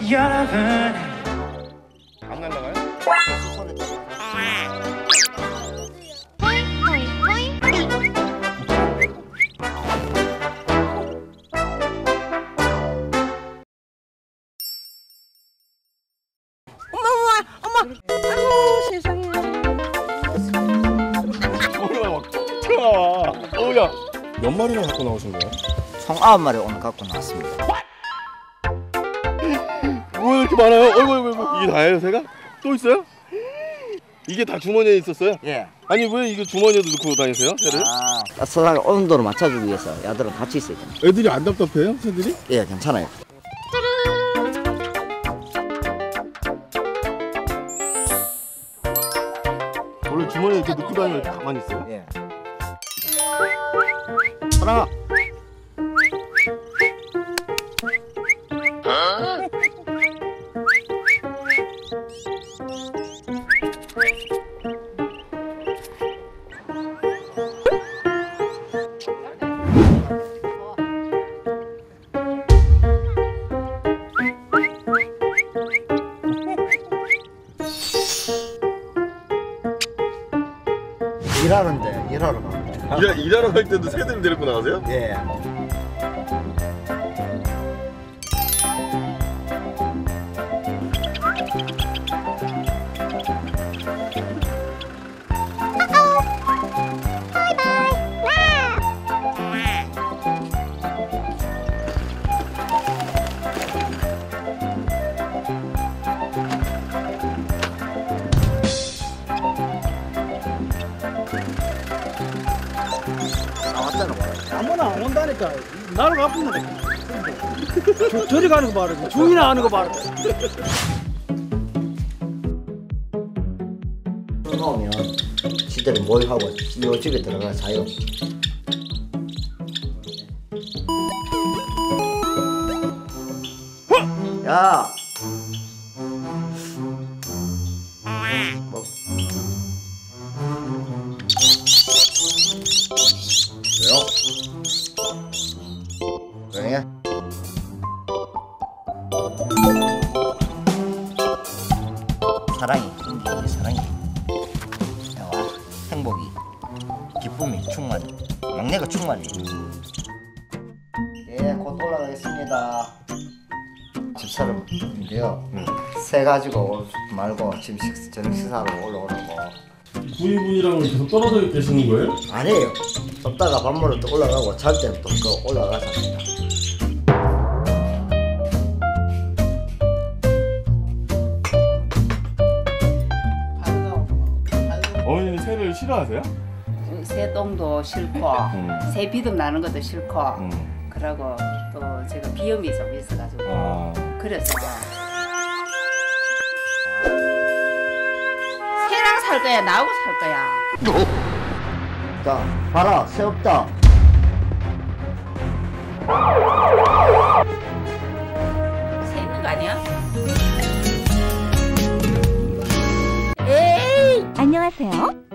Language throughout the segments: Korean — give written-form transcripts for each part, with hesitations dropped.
여러분 안 날라가요? 어머, 아이고 세상에. 어우야 막 튀어나와. 어우야. 몇 마리나 갖고 나오신 거예요? 총 9마리 오늘 갖고 나왔습니다. 뭐 이렇게 많아요? 어이구 이게 다예요 새가? 또 있어요? 이게 다 주머니에 있었어요? 예. 아니 왜 이거 주머니에도 넣고 다니세요 새를? 따뜻하게 온도를 맞춰주기 위해서 야들은 같이 있어야 됩니다. 애들이 안 답답해요 새들이? 예, 괜찮아요. 원래 주머니에 이렇게 넣고 다니면 이렇게 가만히 있어요? 예. 사랑아. 일하는데 일하러 갑니다. 일하러 갈 때도 새들 데리고 나가세요? 예. 아무나 안 온다니까. 나를 갚는다. 저리 가는 거 봐라. 중이나 하는 거 봐라. 나오면 지들이 뭘 하고 요 집에 들어가 자요. 야. 뭐. 왜요? 왜? 사랑이, 존경이 사랑이. 와, 행복이, 기쁨이 충만해. 막내가 충만해. 예, 곧 올라가겠습니다. 집사람인데요. 새 가지고 올 말고 지금 저녁 식사하러 올라오라고. 부인분이랑 계속 떨어져 계시는 거예요? 아니에요. 덥다가 밥 먹으러 또 올라가고 잘 때는 또 그 올라가서. 어머니는 새를 싫어하세요? 새똥도 싫고 새 비듬 나는 것도 싫고 그러고 또 제가 비염이 좀 있어가지고 그래서 새랑 살 거야 나하고 살 거야. 자, 봐라, 새 없다. 새 있는 거 아니야? 안녕하세요.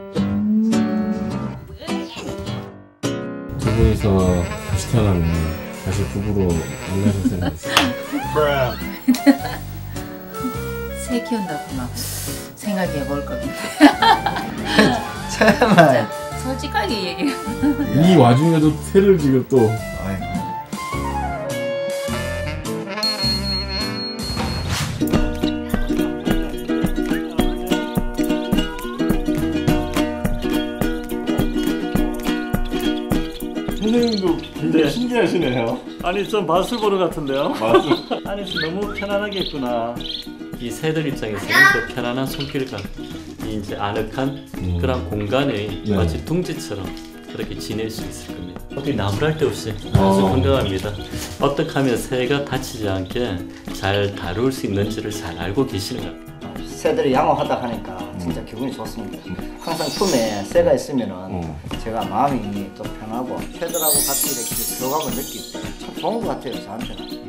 두 분이서 다시 태어나면 다시 부부로 만나실 생각 있어요? 새 키운다구나 생각해 볼 겁니다. 정말. 솔직하게 얘기해. 이 와중에도 새를 지금 또 선생님도 굉장히 신기하시네요. 아니 좀 마술 보는 것 같은데요? 마술? 아니 너무 편안하게 했구나. 이 새들 입장에서는 그 편안한 손길감, 이 이제 아늑한 그런 공간에 마치 둥지처럼 그렇게 지낼 수 있을 겁니다. 어떻게 나무랄 데 없이 아주 건강합니다. 어떻게 하면 새가 다치지 않게 잘 다룰 수 있는지를 잘 알고 계시는 것 같아요. 새들이 양호하다 하니까 진짜 기분이 좋습니다. 항상 품에 새가 있으면은 제가 마음이 또 편하고 새들하고 같이 이렇게 교감을 느끼고 참 좋은 것 같아요, 저한테는.